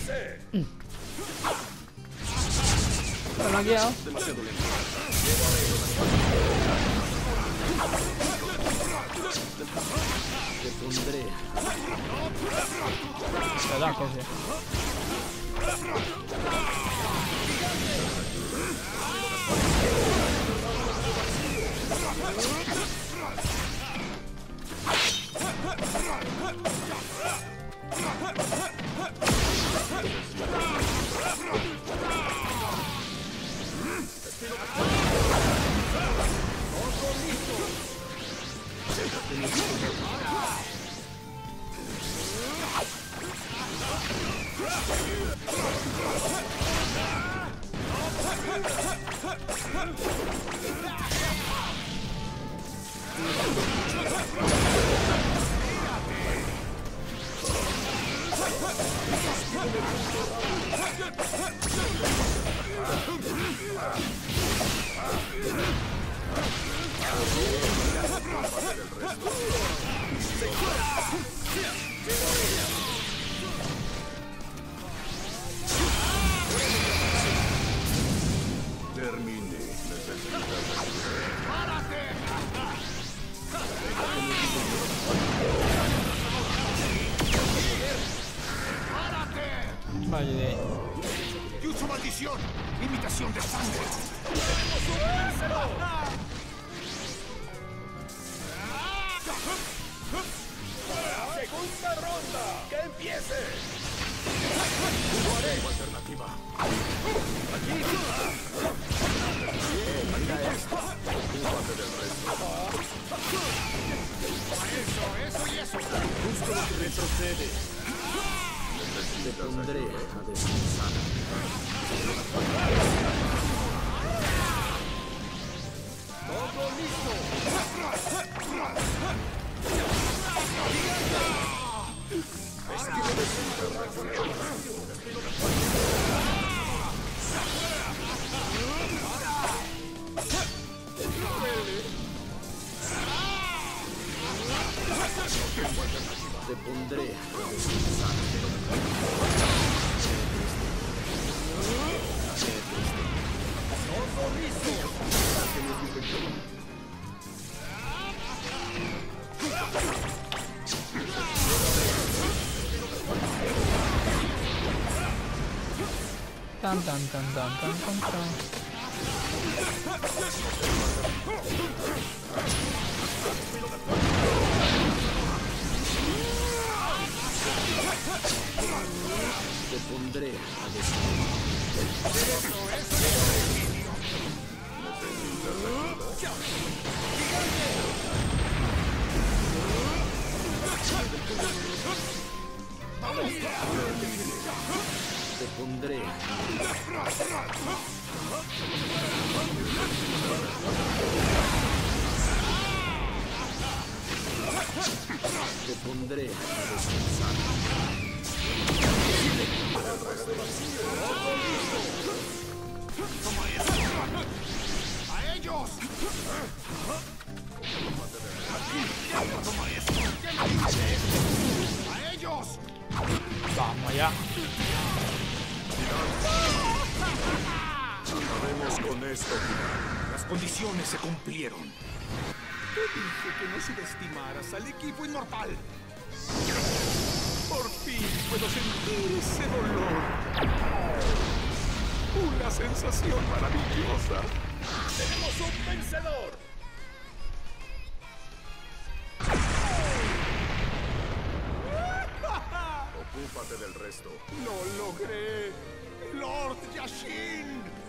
empiece! Lo han guiado. Demasiado lento. Te pondré. Se da cosas. Termine. Vaya de ahí. ¡Yucho maldición! ¡Imitación de sangre! ¡Segunda ronda! ¡Que empiece! Alternativa. Eso y eso. Justo lo que retrocede. Te pondré a descansar. ¡Todo listo! Te pondré a descansar. ¡Todo listo! Tan tan tan tan tan tan tan. Te pondré a descansar. Te pondré a Te pondré a descansar. ¡A ellos! ¡A ellos! Vamos allá. Acabemos con esto. Las condiciones se cumplieron. Te dije que no subestimaras al equipo inmortal. Por fin puedo sentir ese dolor. Una sensación maravillosa. ¡Tenemos un vencedor! Ocúpate del resto. ¡Lo logré! ¡Lord Yashin!